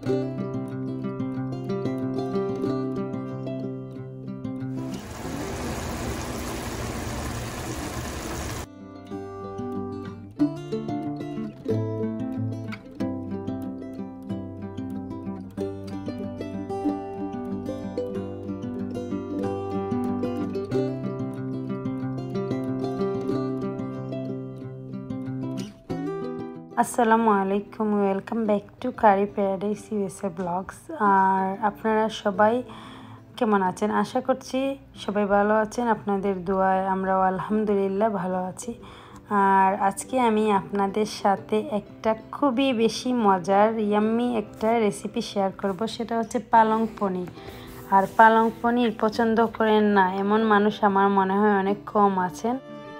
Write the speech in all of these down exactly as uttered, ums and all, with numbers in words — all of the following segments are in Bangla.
আসসালামু আলাইকুম, welcome back to curry paradise USA blogs. আর আপনারা সবাই কেমন আছেন? আশা করছি সবাই ভালো আছেন। আপনাদের দোয়ায় আমরাও আলহামদুলিল্লাহ ভালো আছি। আর আজকে আমি আপনাদের সাথে একটা খুবই বেশি মজার ইয়াম্মি একটা রেসিপি শেয়ার করব, সেটা হচ্ছে পালং পনির। আর পালং পনির পছন্দ করেন না এমন মানুষ আমার মনে হয় অনেক কম আছেন।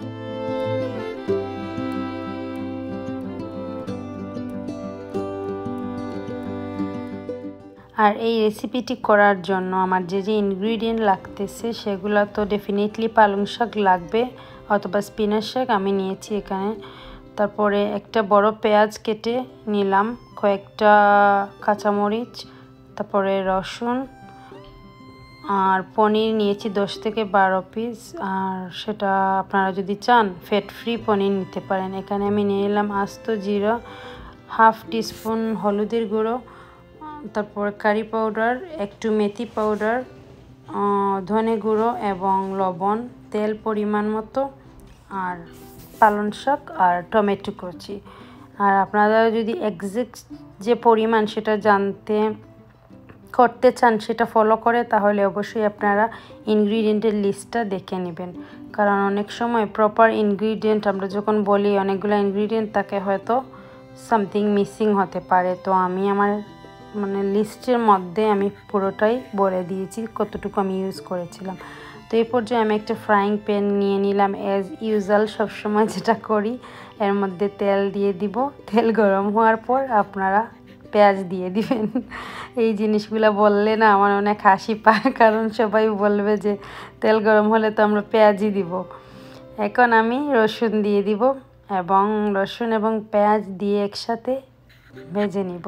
আর এই রেসিপিটি করার জন্য আমার যে যে ইনগ্রিডিয়েন্ট লাগতেছে সেগুলো তো ডেফিনেটলি পালং শাক লাগবে অথবা স্পিনাচ শাক আমি নিয়েছি এখানে। তারপরে একটা বড় পেঁয়াজ কেটে নিলাম, কয়েকটা কাঁচামরিচ, তারপরে রসুন, আর পনির নিয়েছি দশ থেকে বারো পিস। আর সেটা আপনারা যদি চান ফ্যাট ফ্রি পনির নিতে পারেন। এখানে আমি নিয়ে নিলাম আস্ত জিরা, হাফ টিস্পুন হলুদের গুঁড়ো, তারপর কারি পাউডার, একটু মেথি পাউডার, ধনে গুঁড়ো এবং লবণ, তেল পরিমাণ মতো, আর পালং শাক আর টমেটো কুচি। আর আপনারা যদি এক্সাক্ট যে পরিমাণ সেটা জানতে করতে চান সেটা ফলো করে তাহলে অবশ্যই আপনারা ইনগ্রিডিয়েন্টের লিস্টটা দেখে নেবেন, কারণ অনেক সময় প্রপার ইনগ্রিডিয়েন্ট আমরা যখন বলি অনেকগুলো ইনগ্রিডিয়েন্ট তাকে হয়তো সামথিং মিসিং হতে পারে। তো আমি আমার মানে লিস্টের মধ্যে আমি পুরোটাই বলে দিয়েছি কতটুকু আমি ইউজ করেছিলাম। তো এই পর্যায়ে আমি একটা ফ্রাইং প্যান নিয়ে নিলাম, অ্যাজ ইউজুয়াল সবসময় যেটা করি। এর মধ্যে তেল দিয়ে দিব, তেল গরম হওয়ার পর আপনারা পেঁয়াজ দিয়ে দিবেন। এই জিনিসগুলো বললে না আমার অনেক হাসি পায়, কারণ সবাই বলবে যে তেল গরম হলে তো আমরা পেঁয়াজই দিব। এখন আমি রসুন দিয়ে দিব এবং রসুন এবং পেঁয়াজ দিয়ে একসাথে ভেজে নিব।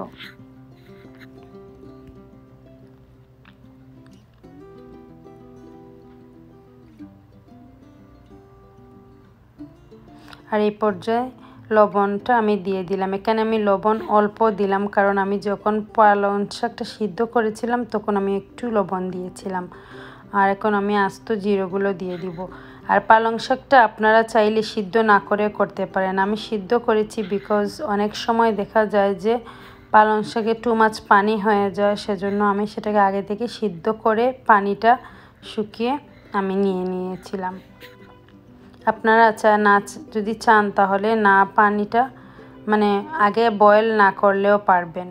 আর এই পর্যায়ে লবণটা আমি দিয়ে দিলাম। এখানে আমি লবণ অল্প দিলাম, কারণ আমি যখন পালং শাকটা সিদ্ধ করেছিলাম তখন আমি একটু লবণ দিয়েছিলাম। আর এখন আমি আস্ত জিরোগুলো দিয়ে দিব। আর পালং শাকটা আপনারা চাইলে সিদ্ধ না করে করতে পারেন। আমি সিদ্ধ করেছি বিকজ অনেক সময় দেখা যায় যে পালং শাকে টু মাছ পানি হয়ে যায়, সেজন্য আমি সেটাকে আগে থেকে সিদ্ধ করে পানিটা শুকিয়ে আমি নিয়ে নিয়েছিলাম। আপনারা চা না যদি চান তাহলে না পানিটা মানে আগে বয়েল না করলেও পারবেন।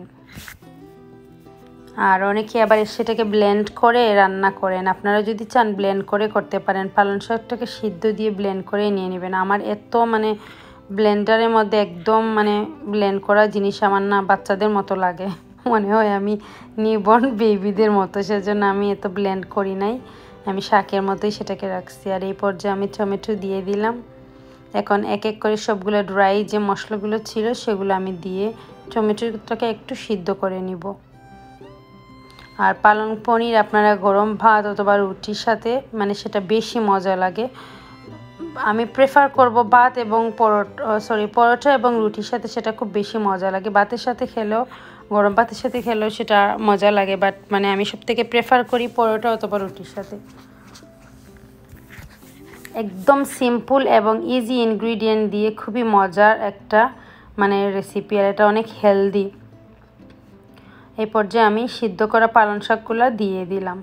আর অনেকে আবার সেটাকে ব্লেন্ড করে রান্না করেন, আপনারা যদি চান ব্লেন্ড করে করতে পারেন। পালং শাকটাকে সিদ্ধ দিয়ে ব্লেন্ড করে নিয়ে নেবেন। আমার এত মানে ব্লেন্ডারের মধ্যে একদম মানে ব্লেন্ড করা জিনিস আমার না বাচ্চাদের মতো লাগে, মনে হয় আমি নিউবর্ন বেবিদের মতো, সেজন্য আমি এত ব্লেন্ড করি নাই, আমি শাকের মতোই সেটাকে রাখছি। আর এই পর্যায়ে আমি টমেটো দিয়ে দিলাম। এখন এক এক করে সবগুলো ড্রাই যে মশলাগুলো ছিল সেগুলো আমি দিয়ে টমেটোটাকে একটু সিদ্ধ করে নিব। আর পালং পনির আপনারা গরম ভাত অথবা রুটির সাথে মানে সেটা বেশি মজা লাগে। আমি প্রেফার করব ভাত এবং পরোটা সরি পরোটা এবং রুটির সাথে সেটা খুব বেশি মজা লাগে। ভাতের সাথে খেলেও গরম ভাতের সাথে খেলেও সেটা মজা লাগে, বাট মানে আমি সব থেকে প্রেফার করি পরোটা অথবা রুটির সাথে। একদম সিম্পল এবং ইজি ইনগ্রিডিয়েন্ট দিয়ে খুবই মজার একটা মানে রেসিপি, আর এটা অনেক হেলদি। এই পর্যায়ে আমি সিদ্ধ করা পালং শাকগুলো দিয়ে দিলাম,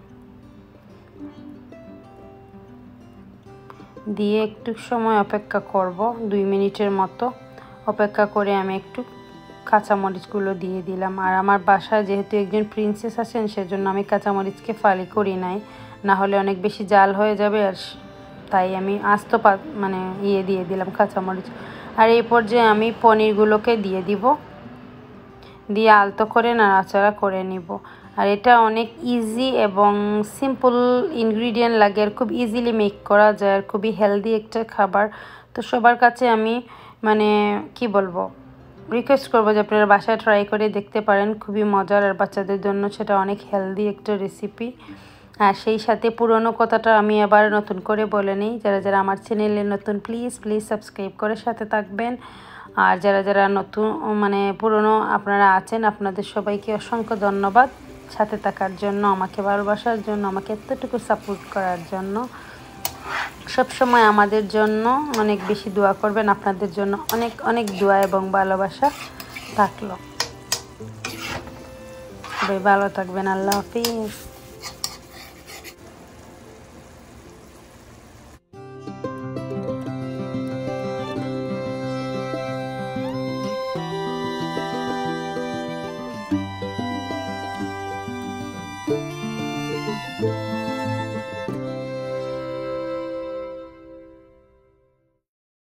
দিয়ে একটু সময় অপেক্ষা করব, দুই মিনিটের মতো অপেক্ষা করে আমি একটু কাঁচামরিচগুলো দিয়ে দিলাম। আর আমার বাসায় যেহেতু একজন প্রিন্সেস আছেন সেজন্য আমি কাঁচামরিচকে ফালি করি নাই, না হলে অনেক বেশি জাল হয়ে যাবে, আর তাই আমি আস্ত মানে ইয়ে দিয়ে দিলাম কাঁচামরিচ। আর এই পর্যায়ে আমি পনিরগুলোকে দিয়ে দিব, দিয়ে আলতো করে নাড়াচাড়া করে নিব। আর এটা অনেক ইজি এবং সিম্পল ইনগ্রিডিয়েন্ট লাগে, আর খুব ইজিলি মেক করা যায়, আর খুবই হেলদি একটা খাবার। তো সবার কাছে আমি মানে কি বলবো রিকোয়েস্ট করবো যে আপনারা বাসায় ট্রাই করে দেখতে পারেন, খুবই মজার, আর বাচ্চাদের জন্য সেটা অনেক হেলদি একটা রেসিপি। আর সেই সাথে পুরনো কথাটা আমি আবার নতুন করে বলে নিই, যারা যারা আমার চ্যানেলে নতুন প্লিজ প্লিজ সাবস্ক্রাইব করে সাথে থাকবেন। আর যারা যারা নতুন মানে পুরনো আপনারা আছেন, আপনাদের সবাইকে অসংখ্য ধন্যবাদ সাথে থাকার জন্য, আমাকে ভালোবাসার জন্য, আমাকে এতটুকু সাপোর্ট করার জন্য। সবসময় আমাদের জন্য অনেক বেশি দোয়া করবেন, আপনাদের জন্য অনেক অনেক দোয়া এবং ভালোবাসা থাকলো। সবাই ভালো থাকবেন, আল্লাহ হাফিজ।